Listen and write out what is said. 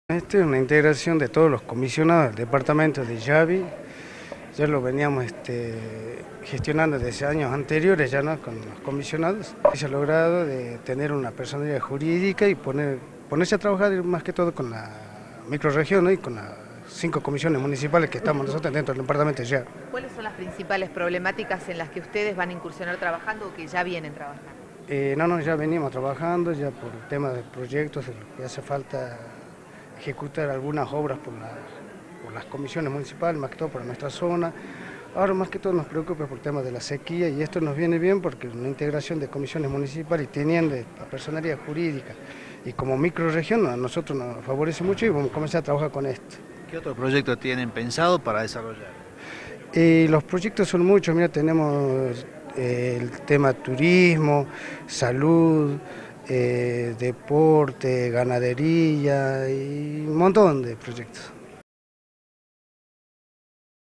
Esta es una integración de todos los comisionados del departamento de Yavi. Ya lo veníamos gestionando desde años anteriores ya, ¿no?, con los comisionados. Se ha logrado de tener una personalidad jurídica y ponerse a trabajar más que todo con la microrregión, ¿no?, y con las 5 comisiones municipales que estamos nosotros dentro del departamento de Yavi. ¿Cuáles son las principales problemáticas en las que ustedes van a incursionar trabajando o que ya vienen trabajando? No, ya venimos trabajando ya por el tema de proyectos, de lo que hace falta ejecutar algunas obras por las comisiones municipales, más que todo por nuestra zona. Ahora más que todo nos preocupa por el tema de la sequía y esto nos viene bien porque una integración de comisiones municipales y teniendo la personalidad jurídica y como microrregión a nosotros nos favorece mucho y vamos a comenzar a trabajar con esto. ¿Qué otros proyectos tienen pensado para desarrollar? Los proyectos son muchos, mira, tenemos el tema turismo, salud, deporte, ganadería y un montón de proyectos.